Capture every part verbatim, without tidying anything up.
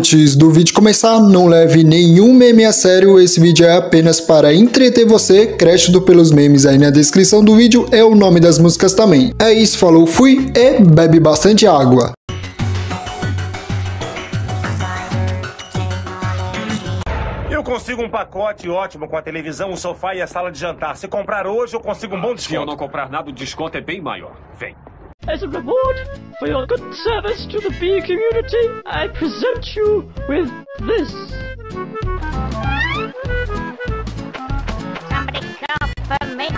Antes do vídeo começar, não leve nenhum meme a sério, esse vídeo é apenas para entreter você, crédito pelos memes aí na descrição do vídeo é o nome das músicas também. É isso, falou, fui e bebe bastante água. Eu consigo um pacote ótimo com a televisão, o sofá e a sala de jantar. Se comprar hoje, eu consigo um bom desconto. Se eu não comprar nada, o desconto é bem maior. Vem. As a reward for your good service to the bee community, I present you with this. Somebody come for me.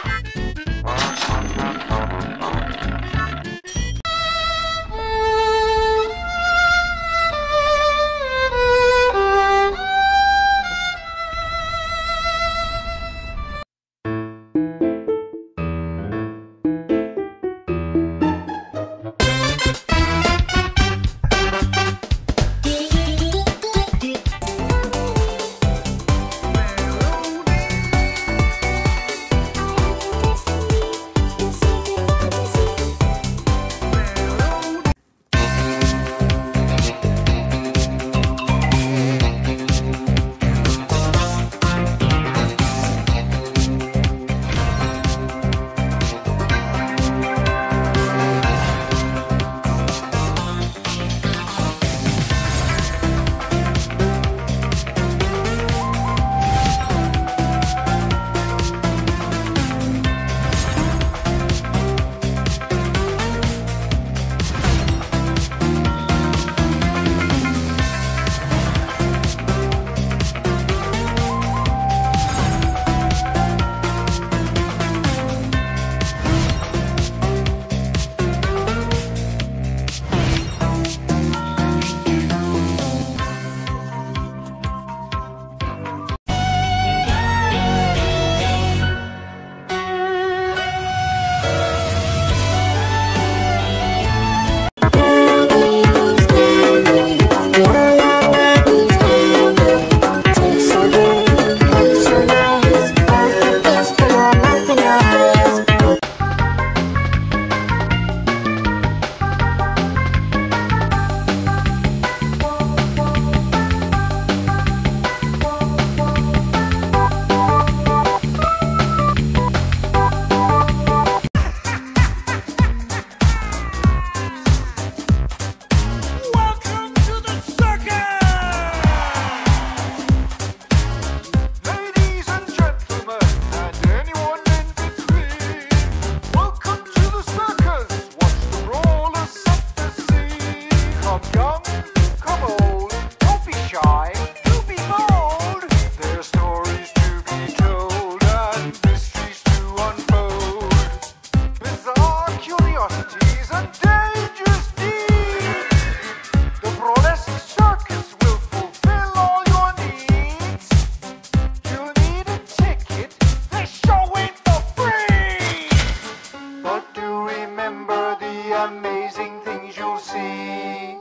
Amazing things you'll see.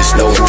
slow